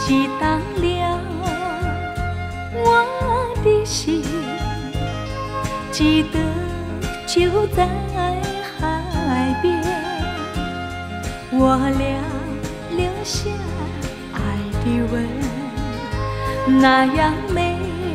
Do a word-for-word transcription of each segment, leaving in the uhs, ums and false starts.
激荡了我的心。记得就在海边，我俩留下爱的吻，那样美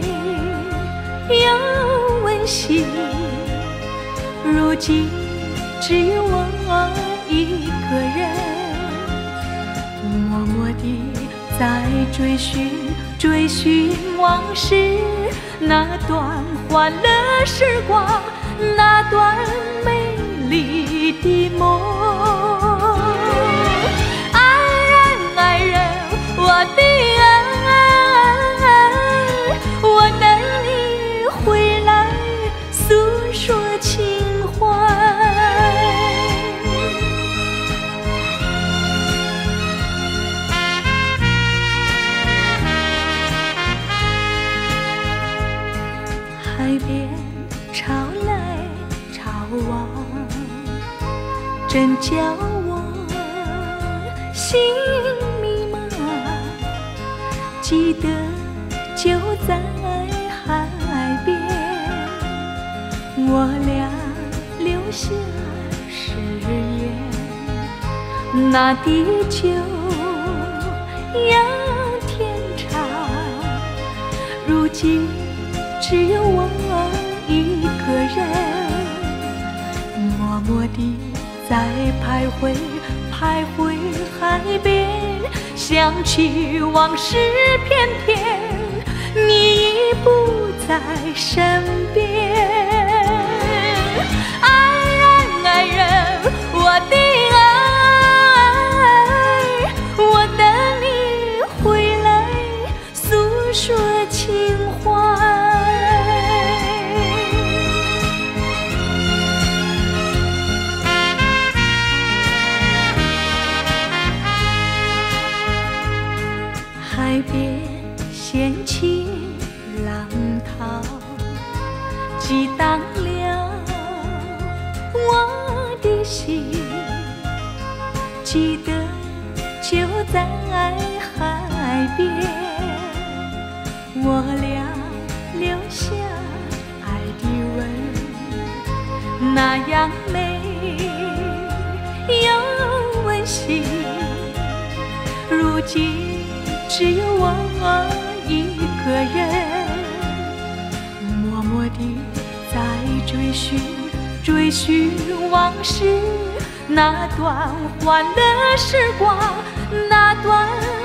又温馨。如今只有我一个人，默默地在追寻追寻往事，那段欢乐时光，那段美丽的梦。爱人爱人，我的爱，我等你回来诉说情怀。海边潮来潮往，真叫我心迷茫。记得就在海边，我俩留下誓言，那地久要天长。如今只有我一个人，默默地在徘徊徘徊海边，想起往事片片，你已不在身边。爱人爱人，我的爱，我等你回来诉说情怀。海边掀起浪涛，激荡了我的心。记得就在海边，我俩留下爱的吻，那样美又温馨。如今只有我一个人，默默地在追寻追寻往事，那段欢乐时光，那段